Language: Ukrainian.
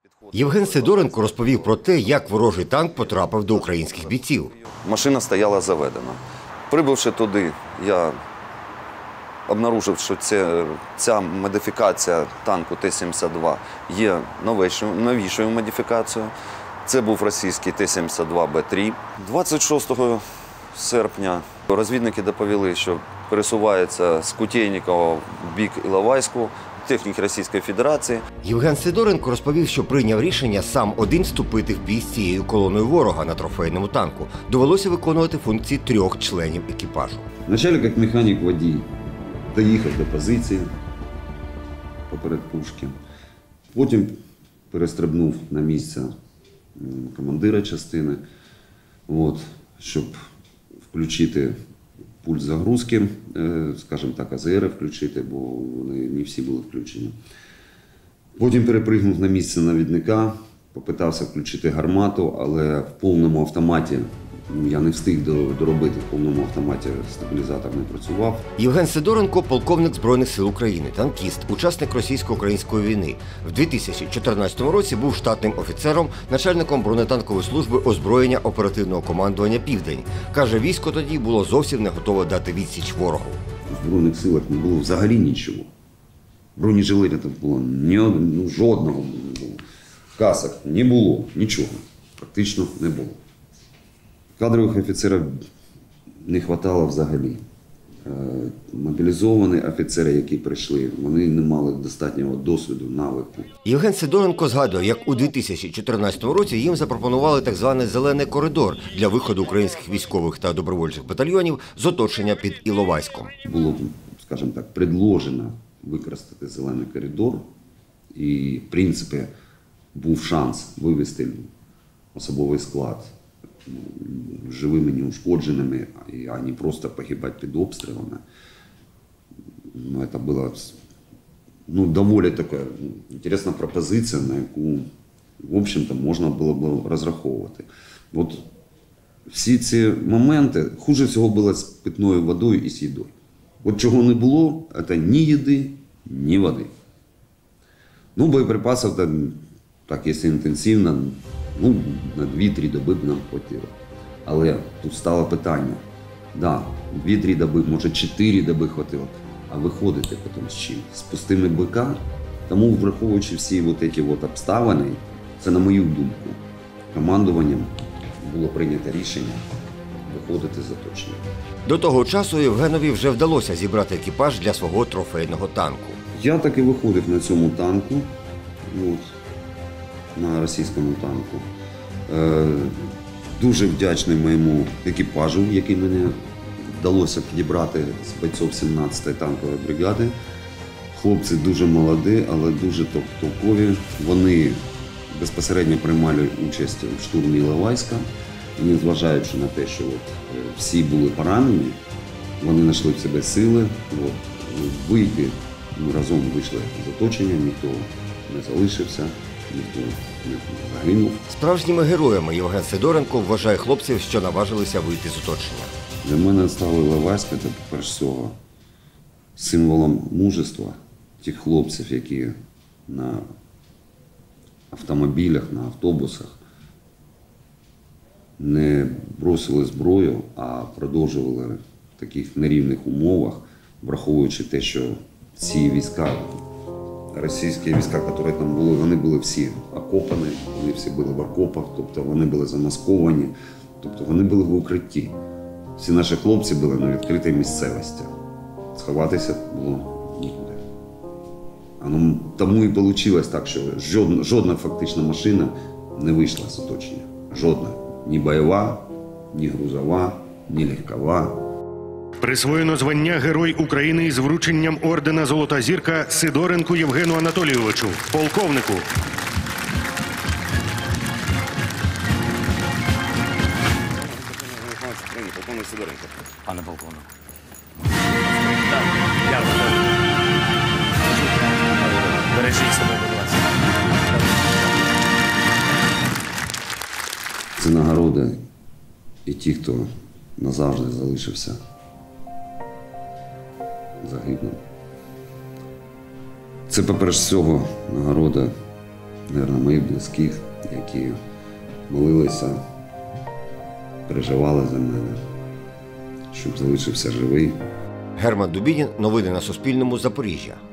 Євген Сидоренко розповів про те, як ворожий танк потрапив до українських бійців. Машина стояла заведена. Прибувши туди, я обнаружив, що ця модифікація танку Т-72 є новішою модифікацією. Це був російський Т-72Б3. 26 серпня розвідники доповіли, що пересувається з Кутєйнікова в бік Іловайську технік Російської Федерації. Євген Сидоренко розповів, що прийняв рішення сам один вступити в бій з цією колоною ворога на трофейному танку. Довелося виконувати функції 3 членів екіпажу. Вначале, як механік-водій, доїхав до позиції поперед пушки. Потім перестрибнув на місце командира частини, щоб включити пульт загрузки, скажімо так, АЗР включити, бо вони не всі були включені. Потім перепригнув на місце навідника, попитався включити гармату, але в повному автоматі я не встиг доробити, в повному автоматі стабілізатор не працював. Євген Сидоренко – полковник Збройних сил України, танкіст, учасник російсько-української війни. В 2014 році був штатним офіцером, начальником бронетанкової служби озброєння оперативного командування «Південь». Каже, військо тоді було зовсім не готове дати відсіч ворогу. У Збройних силах не було взагалі нічого. Бронежилетів було жодного не було. Касок не було, нічого. Практично не було. Кадрових офіцерів не вистачало взагалі. Мобілізовані офіцери, які прийшли, вони не мали достатнього досвіду, навику. Євген Сидоренко згадує, як у 2014 році їм запропонували так званий «зелений коридор» для виходу українських військових та добровольчих батальйонів з оточення під Іловайськом. Було, скажімо так, предложено використати «зелений коридор» і, в принципі, був шанс вивести особовий склад живими, неушкодженими, а не просто погибать під обстрілами. Це була доволі така інтересна пропозиція, на яку, в общем-то, можна було б розраховувати. Всі ці моменти, хуже всього було з питною водою і з їдою. Чого не було, це ні їди, ні води. Боєприпасів, так, якщо інтенсивно, на 2-3 доби б нам хватило. Але тут стало питання, 2-3 доби, може 4 доби хватило, а виходити потім з чим? З пустими БК? Тому, враховуючи всі ці обставини, це, на мою думку, командуванням було прийнято рішення виходити з оточення. До того часу Євгенові вже вдалося зібрати екіпаж для свого трофейного танку. Я так і виходив на цьому танку, на російському танку. Дуже вдячний моєму екіпажу, який мені вдалося підібрати з бойців 17-ї танкової бригади. Хлопці дуже молоді, але дуже толкові. Вони безпосередньо приймали участь у штурмі Іловайська. І незважаючи на те, що всі були поранені, вони знайшли в себе сили вийти. Ми разом вийшли з оточення, ніхто не залишився, ніхто не загинув. Справжніми героями Євген Сидоренко вважає хлопців, що наважилися вийти з оточення. Для мене стало Іловайськ, це, перш всього, символом мужества тих хлопців, які на автомобілях, на автобусах не бросили зброю, а продовжували в таких нерівних умовах, враховуючи те, що ці війська, російські війська, які там були, вони були всі окопані, вони всі були в окопах, тобто вони були замасковані, тобто вони були в укритті. Всі наші хлопці були на відкритій місцевості. Сховатися було нікуди. Тому і вийшло так, що жодна фактично машина не вийшла з оточення. Жодна. Ні бойова, ні грузова, ні легкова. Присвоєно звання Герой України із врученням ордена «Золота зірка» Сидоренку Євгену Анатолійовичу, полковнику. Полковник Сидоренко. Пане полковник. Бережіть себе, будь ласка. Це нагороди і ті, хто назавжди залишився загиблим. Це, по-перше, всього, нагорода мабуть, моїх близьких, які молилися, переживали за мене, щоб залишився живий. Герман Дубінін. Новини на Суспільному. Запоріжжя.